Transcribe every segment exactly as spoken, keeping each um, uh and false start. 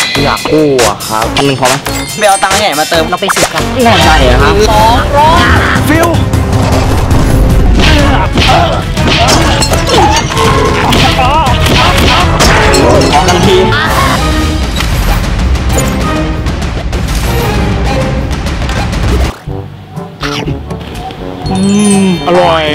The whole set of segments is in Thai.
อยากกู้อะครับพันหนึ่งพอไหมไปเอาตังค์ใหญ่มาเติมเราไปสืบกันแน่ใจเหรอครับสองร้อยฟิวพอกันทีอืมอร่อย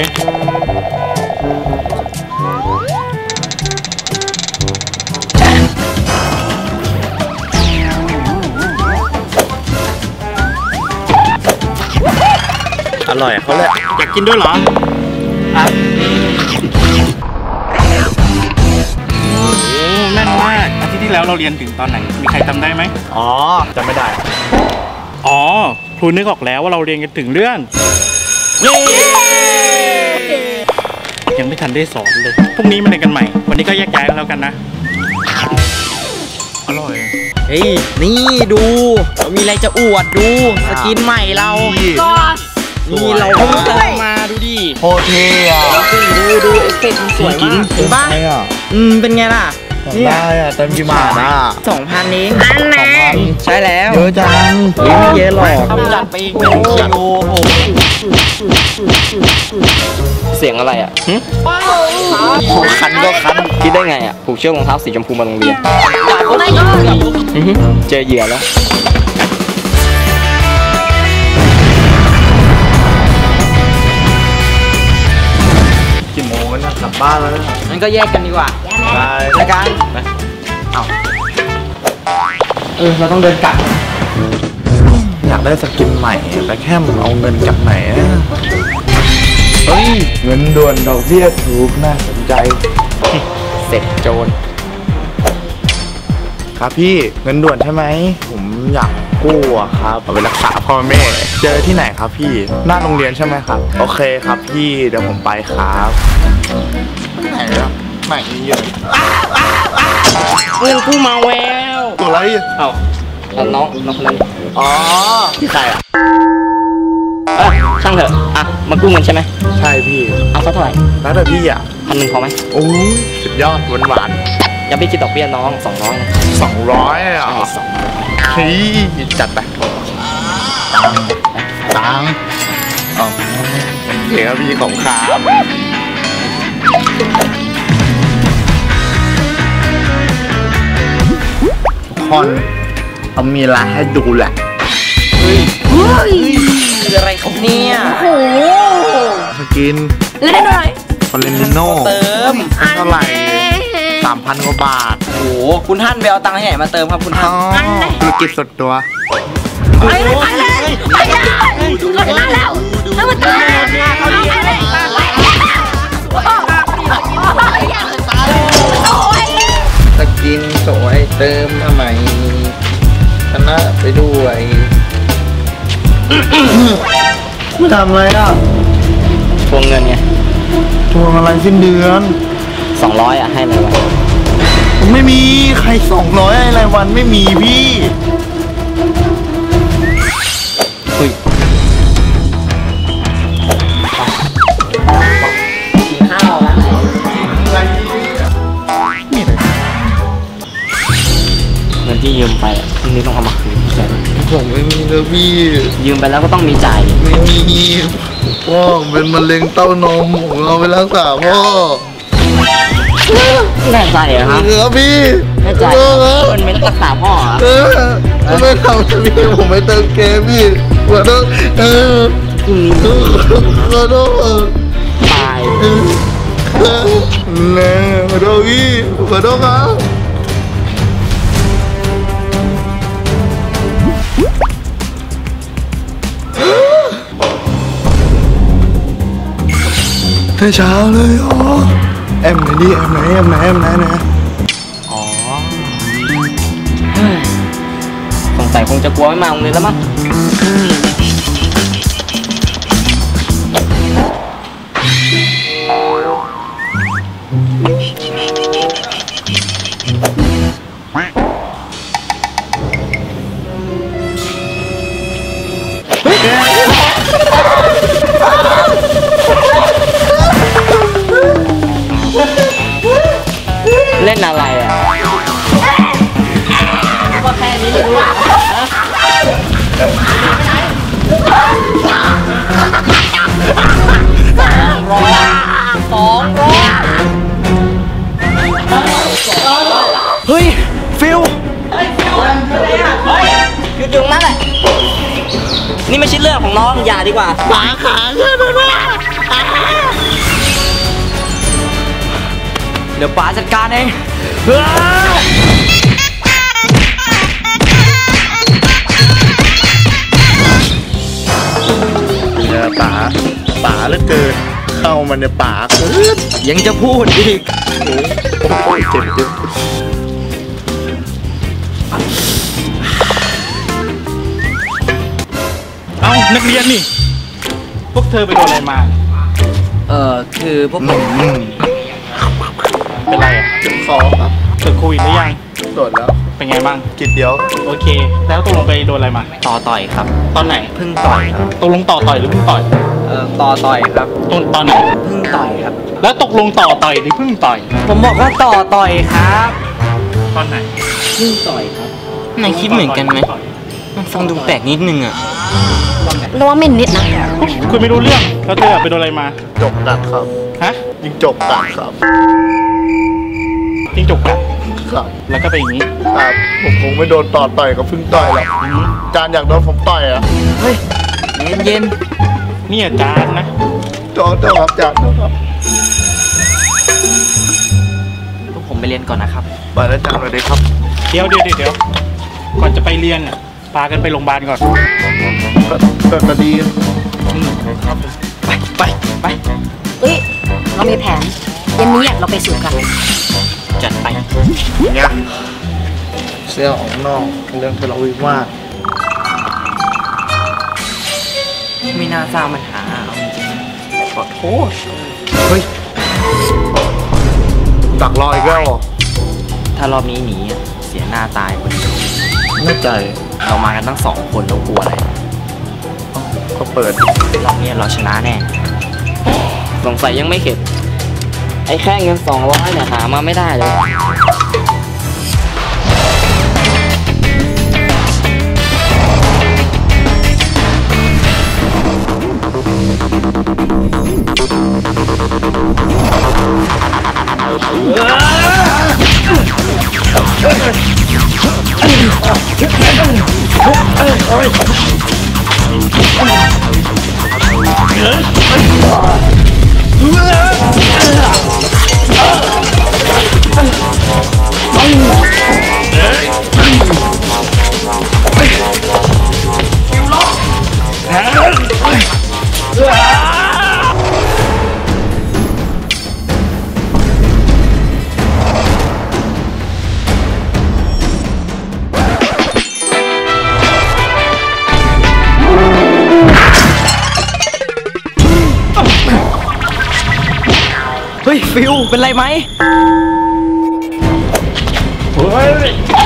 อร่อยเขาเลยอยากกินด้วยเหรอครับโอ้แน่นมากอาทิตย์ที่แล้วเราเรียนถึงตอนไหนมีใครจำได้ไหมอ๋อจำไม่ได้อ๋อครูนึกออกแล้วว่าเราเรียนกันถึงเรื่องยังไม่ทันได้สอนเลยพรุ่งนี้มาเรียนกันใหม่วันนี้ก็แยกย้ายกันแล้วกันนะอร่อยเฮ้ยนี่ดูเรามีอะไรจะอวดดูสกินใหม่เรานี่เราเพิ่งเติมมาดูดิโคตรเท่อะดูดูเอฟเฟกต์สวยมากเห็นปะอืมเป็นไงล่ะได้อะเติมกี่บาทอะสองพันเองสองพันใช่แล้วเยอะจังไม่เยอะหรอกทำจัดไปอีกหนึ่งกิโลโอ้เสียงอะไรอะคันก็คันคิดได้ไงอะผูกเชือกรองเท้าสีชมพูมาโรงเรียนเจอเหยื่อแล้วกี่โมงแล้วกลับบ้านแล้วงั้นก็แยกกันดีกว่าไปไปกันไปเอาเออเราต้องเดินกลับอยากได้สกินใหม่แต่แค่เอาเงินจากไหนเฮ้ยเงินด่วนดอกเบี้ยถูกน่าสนใจเสร็จโจรครับพี่เงินด่วนใช่ไหมผมอยากกู้อะครับเอาไปรักษาพ่อแม่เจอที่ไหนครับพี่หน้าโรงเรียนใช่ไหมครับโอเคครับพี่เดี๋ยวผมไปครับไหนอะไหนเยอะเงินกู้มาแววตัวอะไรเอ้าน้องน้องคนนั้นอ๋อที่ใครอะเออช่างเถอะอ่ะมากู้เงินใช่ไหมใช่พี่เอาสักเท่าไหร่แล้วแต่พี่อะพันหนึ่งพอไหมโอ้สุดยอดหวานหวานยังไม่คิดดอกเบี้ยน้องสองร้อยนะสองร้อยอ่ะเฮ้ยจัดไปตังอ๋อเดี๋ยวพี่ของขาทุกคนเอามีอะไรให้ดูแหละเฮ้ยเฮ้ยอะไรครับเนี่ยโอ้โหสกินเล่นได้หน่อยคอนเลนโน่เติมเท่าไหร่สามพันกว่าบาทโอ้โหคุณท่านไปเอาตังค์ใหญ่มาเติมครับคุณท่านธุรกิจส่วนตัวไปเลยไปเลยไปเลยรถมาแล้วแล้วมันตายเอาไปเลยสกินสวยเติมทำไมชนะไปด้วยไม่ทำอะไรอ่ะทวงเงินไงทวงอะไรสิ้นเดือนสองร้อยอ่ะให้รายวันไม่มีใครสองร้อยให้รายวันไม่มีพี่คุยกินข้าวแล้วเงินที่ยืมไปพรุ่งนี้ต้องเอามาคืนใช่ไหมผมไม่มีเลยพี่ยืมไปแล้วก็ต้องมีจ่ายไม่มีพ่อเป็นมะเร็งเต้านมผมเอาไปรักษาพ่อแน่ใจเหรอครับครับพี่แน่ใจมันไม่ต้องรักษาพ่อเหรอเออไม่ทำจะพี่ผมไม่เติมเกมพี่ขอโทษเออขอโทษตายแน่ขอโทษพี่ขอโทษครับแต่เช้าเลยอ๋อแอมไหนดิแอมไหนแอมไหนแอมไหนนะอ๋อสงสัยคงจะกลัวไม่มาโรงเรียนแล้วมั้งเล่นอะไรอ่ะฟิลเฮ้ยฟิลอะไรอ่ะเฮ้ยหยุดตรงนั้นแหละนี่ไม่ใช่เรื่องของน้องอย่าดีกว่าป๋าขาเชื่อด้วยนะเดี๋ยวป๋าจัดการเองเนี่ยป๋าป๋าเหลือเกินเข้ามันในป๋ายังจะพูดอีกโอ้ยเจ็บเจ็บเอ้านักเรียนนี่พวกเธอไปโดนอะไรมาเออคือพวกผมเป็นไรอ่ะเจ็บคอครับตรวจโควิดหรือยังตรวจแล้วเป็นไงบ้างกินเดียวโอเคแล้วตกลงไปโดนอะไรมาต่อต่อยครับตอนไหนเพิ่งต่อยครับตกลงต่อต่อยหรือเพิ่งต่อยเอ่อต่อต่อยครับตอนตอนไหนเพิ่งต่อยครับแล้วตกลงต่อต่อยหรือเพิ่งต่อยผมบอกว่าต่อต่อยครับตอนไหนเพิ่งต่อยครับนายคิดเหมือนกันไหมมันฟังดูแปลกนิดนึงอ่ะรู้ว่าไม่นิดนะคุณไม่รู้เรื่องแล้วเธอไปโดนอะไรมาจกกัดครับฮะยิงจกกัดครับยิงจกกัดครับแล้วก็เป็นอย่างนี้ครับผมคงไม่โดนต่อต่อยกับพึ่งต่อยหรอกจานอยากโดนผมต่อยอ่ะเฮ้ยเย็นเย็นนี่อาจารย์นะจอจอครับจานครับพวกผมไปเรียนก่อนนะครับไปแล้วจานเลยครับเดี๋ยวเดี๋ยวเดี๋ยวก่อนจะไปเรียนอ่ะพากันไปโรงพยาบาลก่อนก็ก็ดีไปไปไปเอ้ยเรามีแผนเย็นนี้เราไปสู่กันจัดไปเนี่ยเสื้อออกนอกเรื่องทะเลาะวิวาทไม่น่าสร้างปัญหาเอาจริงขอโทษเฮ้ยดักรออีกแล้วถ้ารอบนี้หนีเสียหน้าตายคนเดียวแน่ใจเรามากันตั้งสองคนเรากลัวอะไรก็เปิดรอบนี้เราชนะแน่สงสัยยังไม่เข็ดไอ้แค่เงินสองร้อยเนี่ยหามาไม่ได้เลยเฮ้ยฟิวเป็นไรไหมเฮ้ย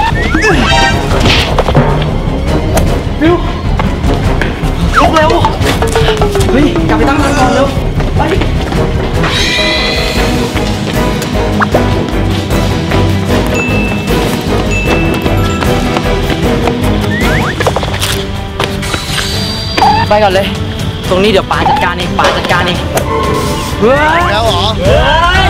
ฟิวลุกเร็วเฮ้ยกลับไปตั้งหลักก่อนเร็วไปไปก่อนเลยตรงนี้เดี๋ยวป๋าจัดการเองป๋าจัดการเองเฮ้ยแล้วเหรอเฮ้ย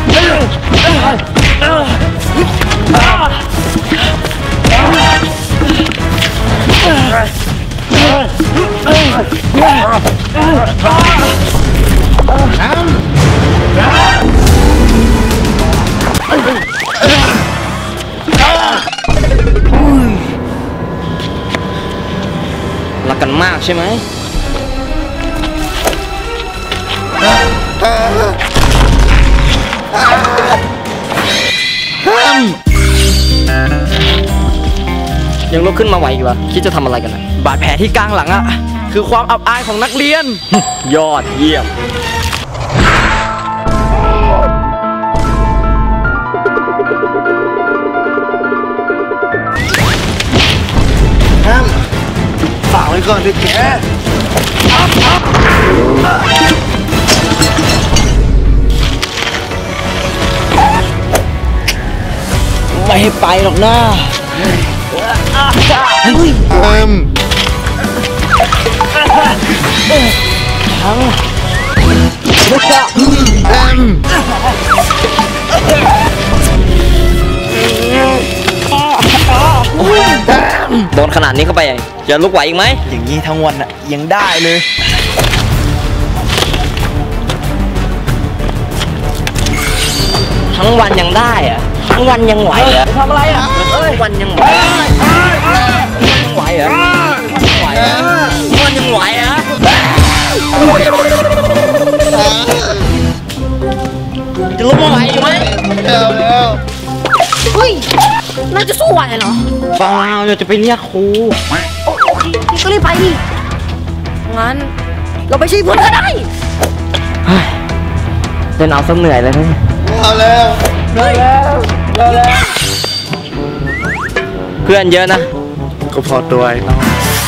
รักกันมากใช่ไหมยังลุกขึ้นมาไหวอยู่วะคิดจะทำอะไรกันนะบาดแผลที่กลางหลังอะคือความอับอายของนักเรียน ยอดเยี่ยมแฮมฝากไว้ก่อนดิแกไม่ให้ไปหรอกนะเอ็มทั้งเอ็มโดนขนาดนี้เข้าไปจะลุกไหวอีกไหมอย่างนี้ทั้งวันอะยังได้เลยทั้งวันยังได้อะทั้งวันยังไหวเหรอทำอะไรอ่ะทั้งวันยังไหวยังไหวเหรอไหวเหรอทั้งวันยังไหวเหรอจะลุกมาไหวอีกไหมแล้วแล้วเฮ้ยนายจะสู้ไหวเหรอเปล่าเราจะไปเรียกครูโอเคพี่ก็รีบไปดิงั้นเราไปช่วยเพื่อนก็ได้เล่นเอาซะเหนื่อยเลยนะเอาแล้วแล้วแล้วเพื่อนเยอะนะก็พอตัวไอ้น้อง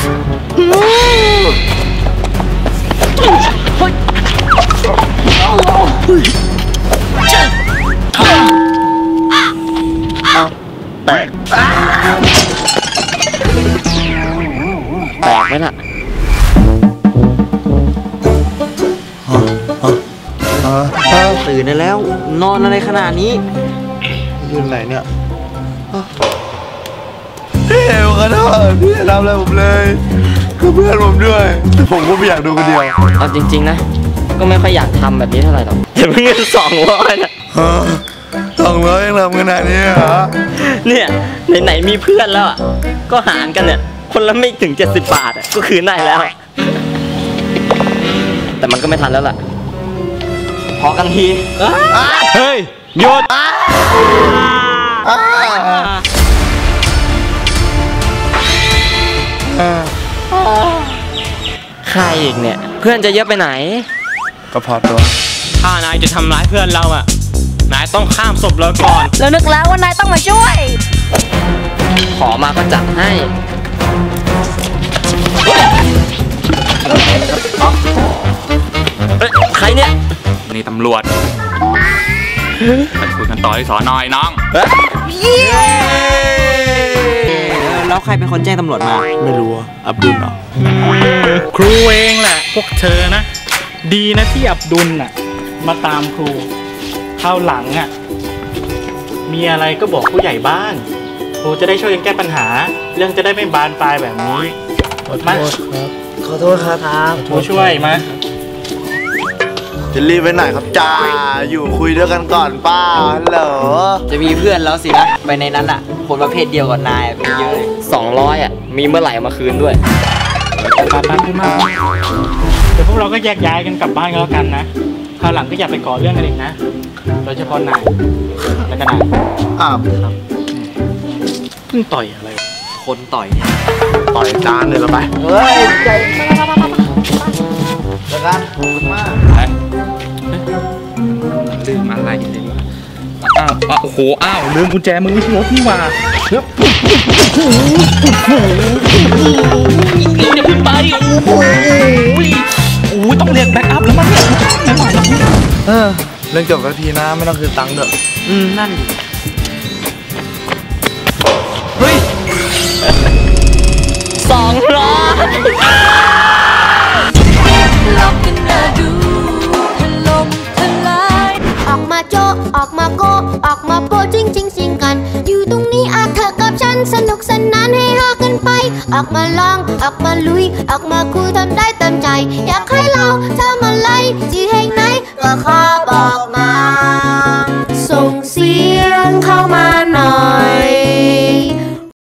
แตกแตกไหมล่ะ ตื่นได้แล้ว นอนอะไรขนาดนี้อยู่ไหนเนี่ยพี่เอวขอโทษพี่อย่าทำอะไรผมเลยก็เพื่อนผมด้วยแต่ผมก็ไม่อยากดูคนเดียวเอาจริงๆนะ ก็ไม่ค่อยอยากทำแบบนี้เท่าไหร่หรอกแต่เงินสองร้อยนะฮะสองร้อยยังทำขนาดนี้เหรอเนี่ยไหนๆมีเพื่อนแล้วอ่ะก็หารกันเนี่ยคนละไม่ถึงเจ็ดสิบบาทอ่ะก็คืนได้แล้ว แต่มันก็ไม่ทันแล้วล่ะพอกันทีเฮ้ยหยุดใครอีกเนี่ยเพื่อนจะเยอะไปไหนก็พอตัวถ้านายจะทำร้ายเพื่อนเราอ่ะนายต้องข้ามศพเราก่อนแล้วนึกแล้วว่านายต้องมาช่วยขอมาก็จัดให้เฮ้ยใครเนี่ยนี่ตำรวจไปคุยกันต่อที่สอนอยน้องแล้วใครเป็นคนแจ้งตำรวจมาไม่รู้อะอับดุลเหรอครูเองแหละพวกเธอนะ ดีนะที่อับดุลน่ะมาตามครูคราวหลังอ่ะมีอะไรก็บอกผู้ใหญ่บ้านครูจะได้ช่วยกันแก้ปัญหา เรื่องจะได้ไม่บานปลายแบบนี้ขอโทมาษครับขอโทษครับครูช่วยมาจะรีบไปไหนครับจ้าอยู่คุยด้วยกันก่อนป้าฮัลโหลจะมีเพื่อนแล้วสินะไปในนั้นอ่ะคนประเภทเดียวกับนายมีเยอะเลยสองร้อยอ่ะมีเมื่อไหร่มาคืนด้วยไปไปขึ้นมาเดี๋ยวพวกเราก็แยกย้ายกันกลับบ้านกันแล้วกันนะคราวหลังก็อย่าไปก่อเรื่องกันอีกนะโดยเฉพาะนายแล้วก็นายอ้าวเพิ่งต่อยอะไรคนต่อยเนี่ยต่อยจานเลยละไปเฮ้ยใจแล้วกันขอบคุณมากลืมอะไรเลยอ้าวอ้าวโอ้โหอ้าวลืมกุญแจมือไว้ที่รถนี่หว่าเฮ้ยอย่าพึ่งไปโอ้โหโอ้ยต้องเรียกแบ็กอัพแล้วมั้งเนี่ยไม่ไหวแล้วเออเรื่องจบสักทีนะไม่ต้องคืนตังค์เด้ออืมนั่นดิเฮ้ยสองร้อยลบกันน่าดูถล่มทลายออกมาโจะออกมาโกะออกมาโปะจริงจริงสิงกัน อยู่ตรงนี้อาเธอกับฉันสนุกสนานให้ฮากันไป ออกมาลองออกมาลุย ออกมาคุยทำได้เต็มใจ อยากให้เราทำอะไรที่แห่งไหนก็ขอบอกมา ส่งเสียงเข้ามา